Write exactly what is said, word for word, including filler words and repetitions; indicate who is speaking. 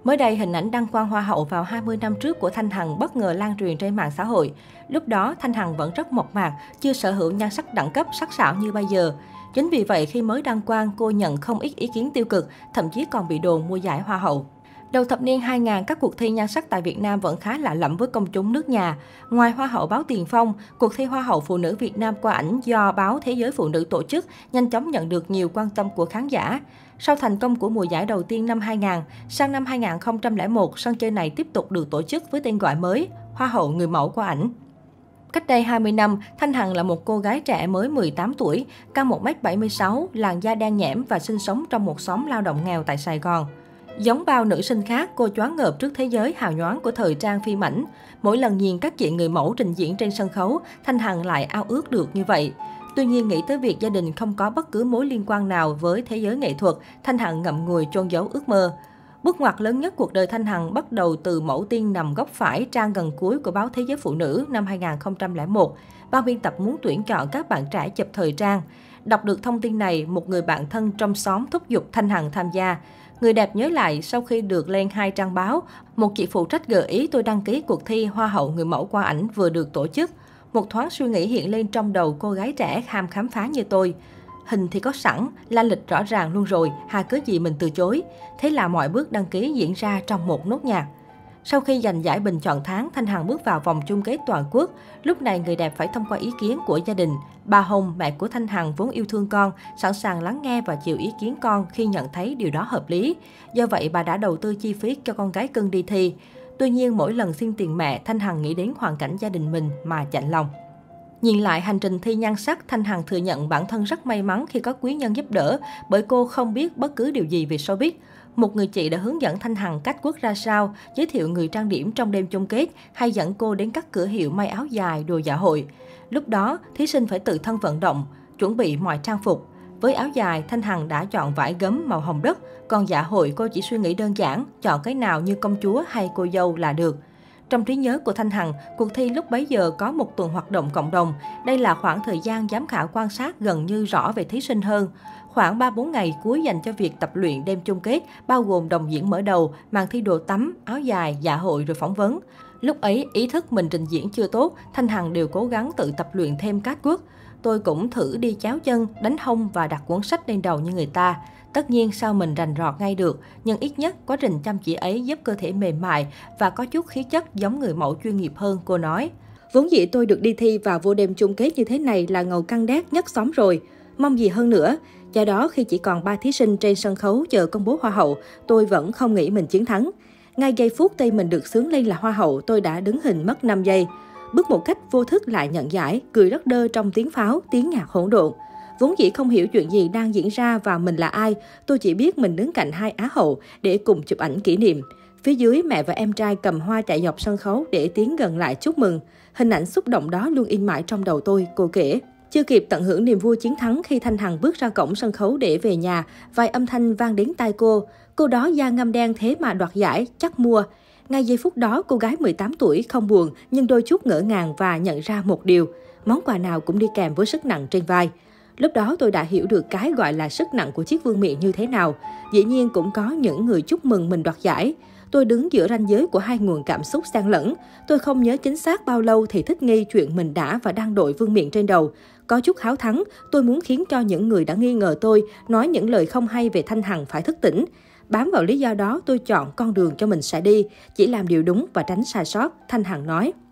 Speaker 1: Mới đây, hình ảnh đăng quang Hoa hậu vào hai mươi năm trước của Thanh Hằng bất ngờ lan truyền trên mạng xã hội. Lúc đó, Thanh Hằng vẫn rất mộc mạc, chưa sở hữu nhan sắc đẳng cấp sắc sảo như bây giờ. Chính vì vậy, khi mới đăng quang, cô nhận không ít ý kiến tiêu cực, thậm chí còn bị đồn mua giải Hoa hậu. Đầu thập niên hai nghìn, các cuộc thi nhan sắc tại Việt Nam vẫn khá lạ lẫm với công chúng nước nhà. Ngoài Hoa hậu báo Tiền Phong, cuộc thi Hoa hậu Phụ nữ Việt Nam qua ảnh do báo Thế giới Phụ nữ tổ chức nhanh chóng nhận được nhiều quan tâm của khán giả. Sau thành công của mùa giải đầu tiên năm hai nghìn, sang năm hai nghìn không trăm lẻ một, sân chơi này tiếp tục được tổ chức với tên gọi mới, Hoa hậu người mẫu qua ảnh. Cách đây hai mươi năm, Thanh Hằng là một cô gái trẻ mới mười tám tuổi, cao một mét bảy mươi sáu, làn da đen nhẽm và sinh sống trong một xóm lao động nghèo tại Sài Gòn. Giống bao nữ sinh khác, cô choáng ngợp trước thế giới hào nhoáng của thời trang phim ảnh. Mỗi lần nhìn các chị người mẫu trình diễn trên sân khấu, Thanh Hằng lại ao ước được như vậy. Tuy nhiên, nghĩ tới việc gia đình không có bất cứ mối liên quan nào với thế giới nghệ thuật, Thanh Hằng ngậm ngùi chôn giấu ước mơ. Bước ngoặt lớn nhất cuộc đời Thanh Hằng bắt đầu từ mẫu tiên nằm góc phải trang gần cuối của báo Thế giới Phụ nữ năm hai nghìn không trăm lẻ một. Ban biên tập muốn tuyển chọn các bạn trẻ chụp thời trang. Đọc được thông tin này, một người bạn thân trong xóm thúc giục Thanh Hằng tham gia. Người đẹp nhớ lại, sau khi được lên hai trang báo, một chị phụ trách gợi ý tôi đăng ký cuộc thi Hoa hậu người mẫu qua ảnh vừa được tổ chức. Một thoáng suy nghĩ hiện lên trong đầu cô gái trẻ ham khám phá như tôi. Hình thì có sẵn, la lịch rõ ràng luôn rồi, hà cớ gì mình từ chối. Thế là mọi bước đăng ký diễn ra trong một nốt nhạc. Sau khi giành giải bình chọn tháng, Thanh Hằng bước vào vòng chung kết toàn quốc. Lúc này người đẹp phải thông qua ý kiến của gia đình. Bà Hồng, mẹ của Thanh Hằng vốn yêu thương con, sẵn sàng lắng nghe và chịu ý kiến con khi nhận thấy điều đó hợp lý. Do vậy, bà đã đầu tư chi phí cho con gái cưng đi thi. Tuy nhiên, mỗi lần xin tiền mẹ, Thanh Hằng nghĩ đến hoàn cảnh gia đình mình mà chạnh lòng. Nhìn lại hành trình thi nhan sắc, Thanh Hằng thừa nhận bản thân rất may mắn khi có quý nhân giúp đỡ, bởi cô không biết bất cứ điều gì về showbiz. Một người chị đã hướng dẫn Thanh Hằng cách quất ra sao, giới thiệu người trang điểm trong đêm chung kết, hay dẫn cô đến các cửa hiệu may áo dài, đồ dạ hội. Lúc đó, thí sinh phải tự thân vận động, chuẩn bị mọi trang phục. Với áo dài, Thanh Hằng đã chọn vải gấm màu hồng đất, còn dạ hội cô chỉ suy nghĩ đơn giản, chọn cái nào như công chúa hay cô dâu là được. Trong trí nhớ của Thanh Hằng, cuộc thi lúc bấy giờ có một tuần hoạt động cộng đồng. Đây là khoảng thời gian giám khảo quan sát gần như rõ về thí sinh hơn. Khoảng ba bốn ngày cuối dành cho việc tập luyện đêm chung kết, bao gồm đồng diễn mở đầu, màn thi đồ tắm, áo dài, dạ hội rồi phỏng vấn. Lúc ấy, ý thức mình trình diễn chưa tốt, Thanh Hằng đều cố gắng tự tập luyện thêm catwalk. Tôi cũng thử đi chéo chân, đánh hông và đặt cuốn sách lên đầu như người ta. Tất nhiên sao mình rành rọt ngay được, nhưng ít nhất quá trình chăm chỉ ấy giúp cơ thể mềm mại và có chút khí chất giống người mẫu chuyên nghiệp hơn, cô nói. Vốn dĩ tôi được đi thi và vô đêm chung kết như thế này là ngầu căng đét nhất xóm rồi. Mong gì hơn nữa. Do đó khi chỉ còn ba thí sinh trên sân khấu chờ công bố Hoa hậu, tôi vẫn không nghĩ mình chiến thắng. Ngay giây phút tay mình được xướng lên là Hoa hậu, tôi đã đứng hình mất năm giây. Bước một cách vô thức lại nhận giải, cười rất đơ trong tiếng pháo, tiếng nhạc hỗn độn. Vốn dĩ không hiểu chuyện gì đang diễn ra và mình là ai, tôi chỉ biết mình đứng cạnh hai á hậu để cùng chụp ảnh kỷ niệm. Phía dưới, mẹ và em trai cầm hoa chạy dọc sân khấu để tiến gần lại chúc mừng. Hình ảnh xúc động đó luôn in mãi trong đầu tôi, cô kể. Chưa kịp tận hưởng niềm vui chiến thắng khi Thanh Hằng bước ra cổng sân khấu để về nhà, vài âm thanh vang đến tai cô. Cô đó da ngăm đen thế mà đoạt giải, chắc mua. Ngay giây phút đó, cô gái mười tám tuổi không buồn nhưng đôi chút ngỡ ngàng và nhận ra một điều. Món quà nào cũng đi kèm với sức nặng trên vai. Lúc đó tôi đã hiểu được cái gọi là sức nặng của chiếc vương miện như thế nào. Dĩ nhiên cũng có những người chúc mừng mình đoạt giải. Tôi đứng giữa ranh giới của hai nguồn cảm xúc xen lẫn. Tôi không nhớ chính xác bao lâu thì thích nghi chuyện mình đã và đang đội vương miện trên đầu. Có chút háo thắng, tôi muốn khiến cho những người đã nghi ngờ tôi nói những lời không hay về Thanh Hằng phải thức tỉnh. Bám vào lý do đó tôi chọn con đường cho mình sẽ đi, chỉ làm điều đúng và tránh sai sót, Thanh Hằng nói.